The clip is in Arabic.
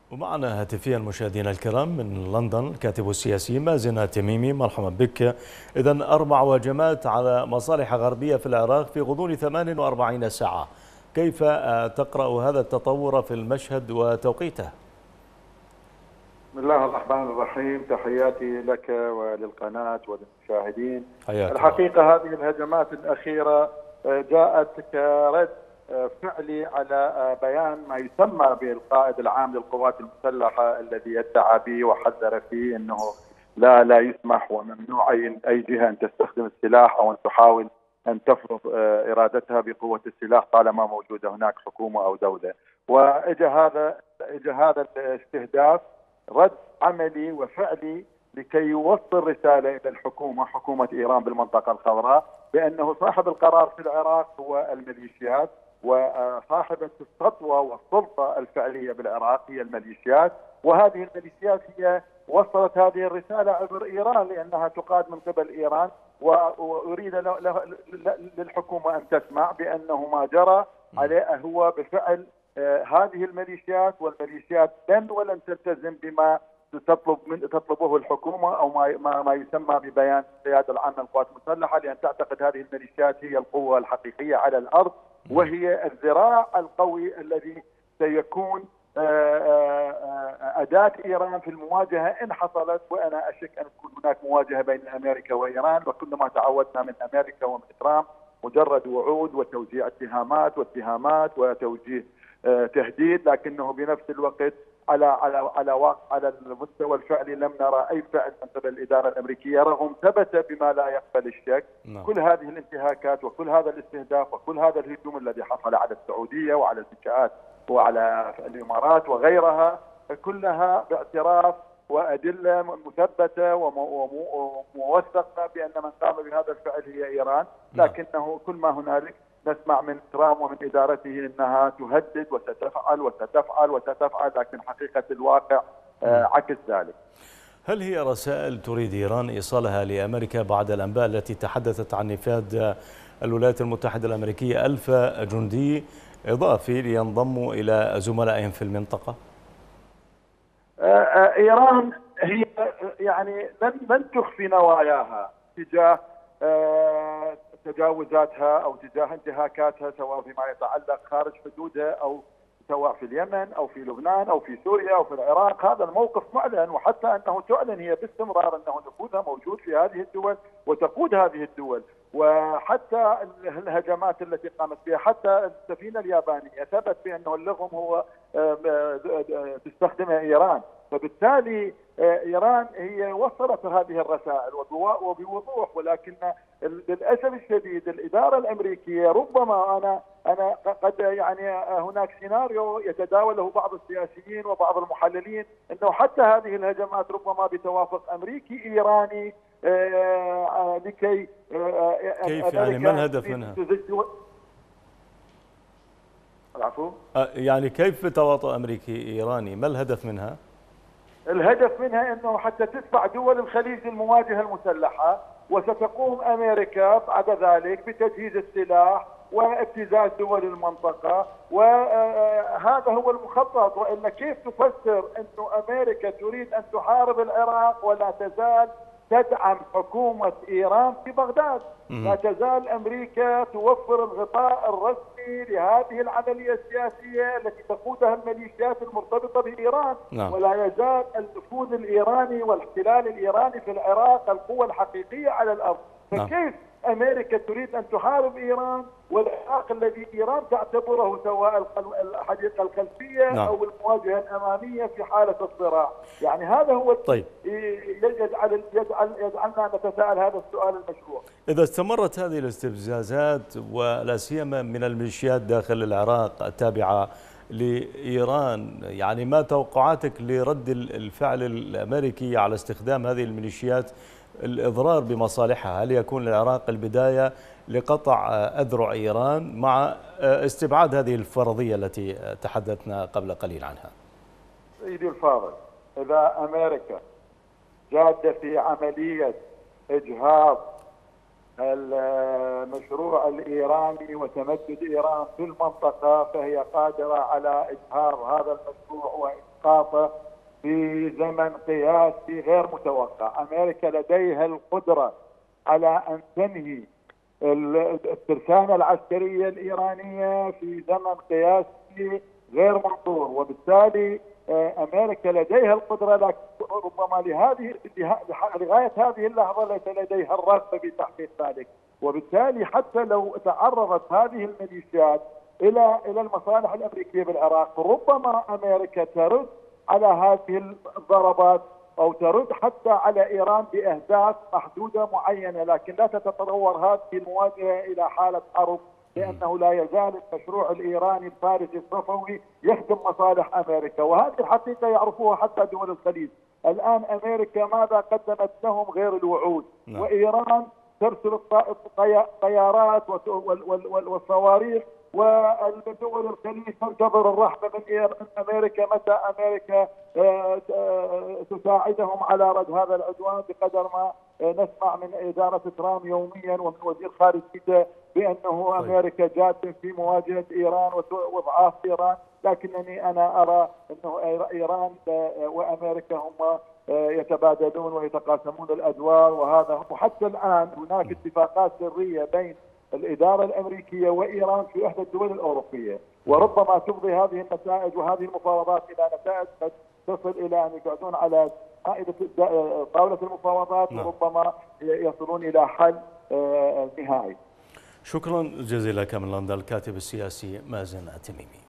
ومعنا هاتفيا مشاهدينا الكرام من لندن الكاتب السياسي مازن التميمي، مرحبا بك. إذا 4 هجمات على مصالح غربية في العراق في غضون 48 ساعة، كيف تقرأ هذا التطور في المشهد وتوقيته؟ بسم الله الرحمن الرحيم، تحياتي لك وللقناة وللمشاهدين. حياك الله. الحقيقة هذه الهجمات الأخيرة جاءت كرد فعلي على بيان ما يسمى بالقائد العام للقوات المسلحة الذي يدعى به وحذر فيه أنه لا يسمح وممنوع أي جهة أن تستخدم السلاح أو أن تحاول أن تفرض إرادتها بقوة السلاح طالما موجودة هناك حكومة أو دولة. وإجا هذا الاستهداف رد عملي وفعلي لكي يوصل رسالة إلى الحكومة، حكومة إيران بالمنطقة الخضراء، بأنه صاحب القرار في العراق هو الميليشيات، وصاحبة السطوة والسلطة الفعلية بالعراق هي الميليشيات، وهذه الميليشيات هي وصلت هذه الرسالة عبر إيران لأنها تقاد من قبل إيران. وأريد للحكومة أن تسمع بأنه ما جرى عليه هو بفعل هذه الميليشيات، والميليشيات لن ولن تلتزم بما تطلبه الحكومة أو ما يسمى ببيان القيادة العامة للقوات المسلحة، لأن تعتقد هذه الميليشيات هي القوة الحقيقية على الأرض، وهي الذراع القوي الذي سيكون أداة إيران في المواجهة إن حصلت. وأنا أشك أن تكون هناك مواجهة بين أمريكا وإيران، وكل ما تعودنا من أمريكا ومن ترامب مجرد وعود وتوزيع اتهامات وتوجيه تهديد، لكنه بنفس الوقت على المستوى الفعلي لم نرى اي فعل من قبل الاداره الامريكيه، رغم ثبت بما لا يقبل الشك كل هذه الانتهاكات وكل هذا الاستهداف وكل هذا الهجوم الذي حصل على السعوديه وعلى المنشآت وعلى الامارات وغيرها، كلها باعتراف وادله مثبته وموثقه بان من قام بهذا الفعل هي ايران. لكنه كل ما هنالك نسمع من ترامب ومن إدارته أنها تهدد وستفعل، لكن حقيقة الواقع عكس ذلك. هل هي رسائل تريد إيران إيصالها لأمريكا بعد الأنباء التي تحدثت عن نفاذ الولايات المتحدة الأمريكية 1000 جندي إضافي لينضموا إلى زملائهم في المنطقة؟ إيران هي يعني لن تخفي نواياها تجاه تجاوزاتها أو تجاه انتهاكاتها، سواء فيما يتعلق خارج حدودها أو سواء في اليمن أو في لبنان أو في سوريا أو في العراق. هذا الموقف معلن، وحتى أنه تعلن هي باستمرار أنه نفوذها موجود في هذه الدول وتقود هذه الدول. وحتى الهجمات التي قامت بها، حتى السفينة اليابانية ثبت بأنه اللغم هو تستخدمه إيران. فبالتالي إيران هي وصلت هذه الرسائل وبوضوح، ولكن للأسف الشديد الإدارة الأمريكية ربما أنا قد يعني هناك سيناريو يتداوله بعض السياسيين وبعض المحللين أنه حتى هذه الهجمات ربما بتوافق أمريكي إيراني لكي كيف يعني ما الهدف منها؟ العفو؟ يعني كيف تواطؤ أمريكي إيراني؟ ما الهدف منها؟ الهدف منها أنه حتى تدفع دول الخليج للمواجهة المسلحة، وستقوم أمريكا بعد ذلك بتجهيز السلاح وابتزاز دول المنطقة، وهذا هو المخطط. وإلا كيف تفسر أنه أمريكا تريد أن تحارب العراق ولا تزال تدعم حكومة إيران في بغداد؟ لا تزال أمريكا توفر الغطاء الرسمي لهذه العملية السياسية التي تقودها الميليشيات المرتبطة بإيران. ولا يزال النفوذ الإيراني والاحتلال الإيراني في العراق القوة الحقيقية على الأرض. فكيف أمريكا تريد أن تحارب إيران والعراق الذي إيران تعتبره سواء الحديقة الخلفية أو المواجهة الأمامية في حالة الصراع؟ يعني هذا هو طيب. يجعلنا نتساءل هذا السؤال المشروع. إذا استمرت هذه الاستفزازات ولا سيما من الميليشيات داخل العراق التابعة لإيران، يعني ما توقعاتك لرد الفعل الأمريكي على استخدام هذه الميليشيات الإضرار بمصالحها؟ هل يكون العراق البداية لقطع أذرع إيران مع استبعاد هذه الفرضية التي تحدثنا قبل قليل عنها؟ سيدي الفاضل، إذا أمريكا جادة في عملية إجهاض المشروع الإيراني وتمدد إيران في المنطقة، فهي قادرة على إجهاض هذا المشروع وإسقاطه في زمن قياسي غير متوقع. أمريكا لديها القدرة على أن تنهي الترسانة العسكرية الإيرانية في زمن قياسي غير منظور، وبالتالي أمريكا لديها القدرة، لكن ربما لغاية هذه اللحظة ليس لديها الرغبة في تحقيق ذلك. وبالتالي حتى لو تعرضت هذه الميليشيات إلى المصالح الأمريكية بالعراق، ربما أمريكا ترد على هذه الضربات أو ترد حتى على إيران بأهداف محدودة معينة، لكن لا تتطور هذه المواجهة إلى حالة حرب، لأنه لا يزال المشروع الإيراني الفارسي الصفوي يخدم مصالح أمريكا، وهذه الحقيقة يعرفوها حتى دول الخليج. الآن أمريكا ماذا قدمت لهم غير الوعود؟ وإيران ترسل الطيارات والصواريخ، والدول الخليج تنتظر الرحمة من أمريكا، متى أمريكا تساعدهم على رد هذا العدوان، بقدر ما نسمع من إدارة ترامب يوميا ومن وزير خارجيته بأنه أمريكا جادة في مواجهة إيران وإضعاف إيران. لكنني أنا أرى أنه إيران وأمريكا هم يتبادلون ويتقاسمون الأدوار، وحتى الآن هناك اتفاقات سرية بين الإدارة الأمريكية وإيران في إحدى الدول الأوروبية، وربما تفضي هذه النتائج وهذه المفاوضات إلى نتائج قد تصل إلى أن يقعدون على طاولة المفاوضات، وربما يصلون إلى حل نهائي. شكرا جزيلا لك من لندن الكاتب السياسي مازن التميمي.